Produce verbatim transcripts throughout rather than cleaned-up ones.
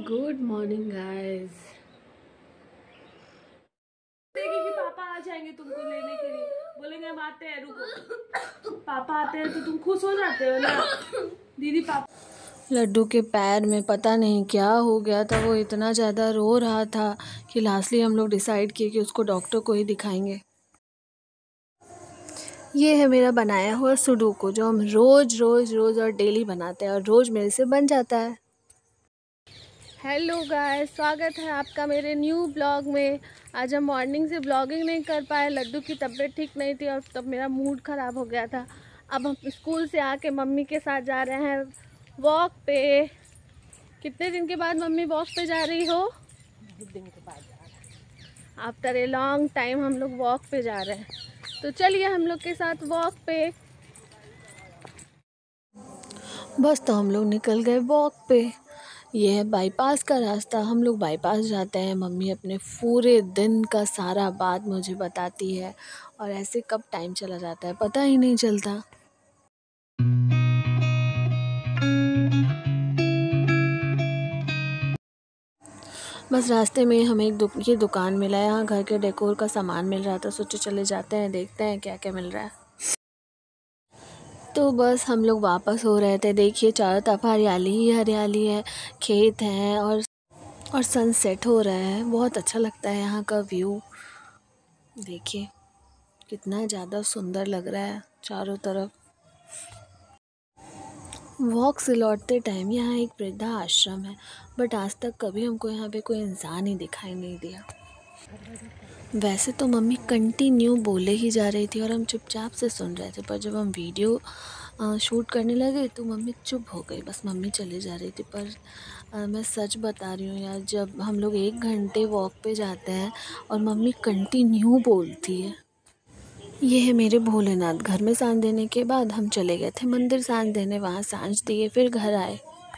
Good morning guys. देखिए कि पापा आ जाएंगे तुमको लेने के लिए, बोलेंगे हम आते हैं, रुको। पापा आते हैं तो तुम खुश हो जाते हो ना दीदी। पापा लड्डू के पैर में पता नहीं क्या हो गया था, वो इतना ज़्यादा रो रहा था कि लास्टली हम लोग डिसाइड किए कि उसको डॉक्टर को ही दिखाएंगे। ये है मेरा बनाया हुआ सुडोकू जो हम रोज़ रोज़ रोज़ और डेली बनाते हैं और रोज़ मेरे से बन जाता है। हेलो गाइस, स्वागत है आपका मेरे न्यू ब्लॉग में। आज हम मॉर्निंग से ब्लॉगिंग नहीं कर पाए, लड्डू की तबीयत ठीक नहीं थी और तब मेरा मूड ख़राब हो गया था। अब हम स्कूल से आके मम्मी के साथ जा रहे हैं वॉक पे। कितने दिन के बाद मम्मी वॉक पे जा रही हो? बहुत दिन के बाद जा रहा है। आफ्टर ए लॉन्ग टाइम हम लोग वॉक पे जा रहे हैं, तो चलिए हम लोग के साथ वॉक पे। बस तो हम लोग निकल गए वॉक पे। ये है बाईपास का रास्ता, हम लोग बाईपास जाते हैं। मम्मी अपने पूरे दिन का सारा बात मुझे बताती है और ऐसे कब टाइम चला जाता है पता ही नहीं चलता। बस रास्ते में हमें एक दुक, ये दुकान मिला है, यहाँ घर के डेकोर का सामान मिल रहा था, सोचे चले जाते हैं, देखते हैं क्या क्या मिल रहा है। तो बस हम लोग वापस हो रहे थे। देखिए चारों तरफ हरियाली ही हरियाली है, खेत हैं और और सनसेट हो रहा है। बहुत अच्छा लगता है यहाँ का व्यू। देखिए कितना ज़्यादा सुंदर लग रहा है चारों तरफ। वॉक से लौटते टाइम यहाँ एक वृद्धा आश्रम है, बट आज तक कभी हमको यहाँ पे कोई इंसान ही दिखाई नहीं दिया। वैसे तो मम्मी कंटिन्यू बोले ही जा रही थी और हम चुपचाप से सुन रहे थे, पर जब हम वीडियो शूट करने लगे तो मम्मी चुप हो गई। बस मम्मी चले जा रही थी। पर आ, मैं सच बता रही हूँ यार, जब हम लोग एक घंटे वॉक पे जाते हैं और मम्मी कंटिन्यू बोलती है। ये है मेरे भोलेनाथ। घर में सांझ देने के बाद हम चले गए थे मंदिर सांझ देने, वहाँ सांझ दिए फिर घर आए।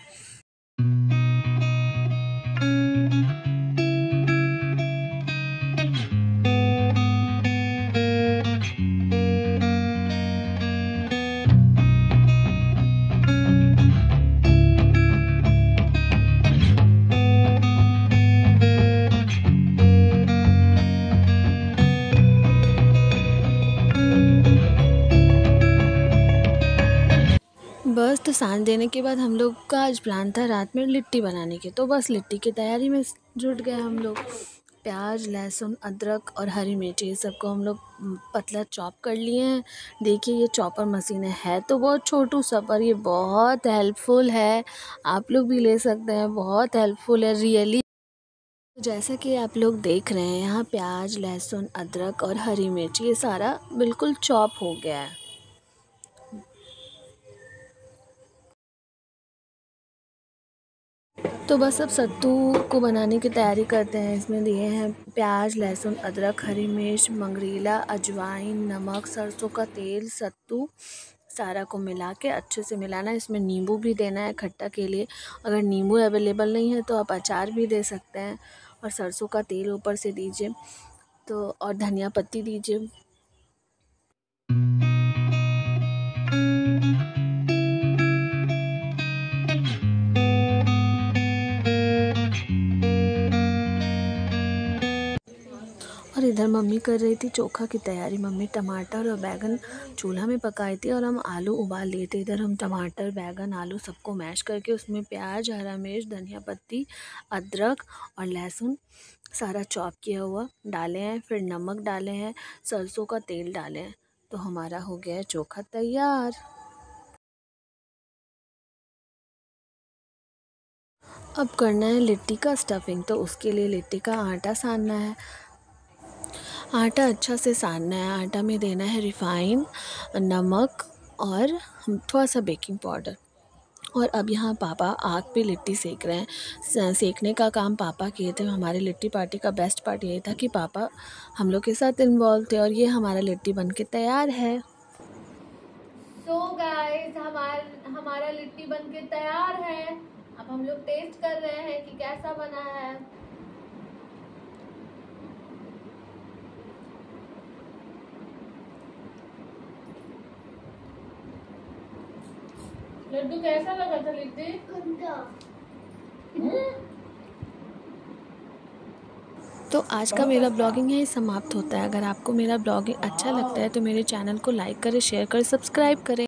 बस तो सांझ देने के बाद हम लोग का आज प्लान था रात में लिट्टी बनाने के, तो बस लिट्टी की तैयारी में जुट गए हम लोग। प्याज, लहसुन, अदरक और हरी मिर्च ये सबको हम लोग पतला चॉप कर लिए हैं। देखिए ये चॉपर मशीन है तो बहुत छोटू सा, पर ये बहुत हेल्पफुल है। आप लोग भी ले सकते हैं, बहुत हेल्पफुल है रियली। जैसा कि आप लोग देख रहे हैं यहाँ प्याज, लहसुन, अदरक और हरी मिर्च ये सारा बिल्कुल चॉप हो गया है। तो बस अब सत्तू को बनाने की तैयारी करते हैं। इसमें दिए हैं प्याज, लहसुन, अदरक, हरी मिर्च, मंगरीला, अजवाइन, नमक, सरसों का तेल, सत्तू, सारा को मिला के अच्छे से मिलाना है। इसमें नींबू भी देना है खट्टा के लिए। अगर नींबू अवेलेबल नहीं है तो आप अचार भी दे सकते हैं। और सरसों का तेल ऊपर से दीजिए तो, और धनिया पत्ती दीजिए। और इधर मम्मी कर रही थी चोखा की तैयारी। मम्मी टमाटर और बैगन चूल्हा में पकाई थी और हम आलू उबाल लिए थे। इधर हम टमाटर, बैगन, आलू सबको मैश करके उसमें प्याज, हरा मिर्च, धनिया पत्ती, अदरक और लहसुन सारा चॉप किया हुआ डाले हैं। फिर नमक डाले हैं, सरसों का तेल डाले हैं, तो हमारा हो गया है चोखा तैयार। अब करना है लिट्टी का स्टफिंग, तो उसके लिए लिट्टी का आटा सानना है। आटा अच्छा से सानना है। आटा में देना है रिफ़ाइन, नमक और थोड़ा सा बेकिंग पाउडर। और अब यहाँ पापा आग पे लिट्टी सेक रहे हैं। सेकने का काम पापा किए थे। हमारे लिट्टी पार्टी का बेस्ट पार्ट ये था कि पापा हम लोग के साथ इन्वॉल्व थे और ये हमारा लिट्टी बन के तैयार है। सो गाइस, हमारा हमारा लिट्टी बन के तैयार है। अब हम लोग टेस्ट कर रहे हैं कि कैसा बना है। लड्डू कैसा लगा था लिट्टी? गंदा। तो आज का मेरा ब्लॉगिंग यही समाप्त होता है। अगर आपको मेरा ब्लॉगिंग अच्छा लगता है तो मेरे चैनल को लाइक करें, शेयर करें, सब्सक्राइब करें।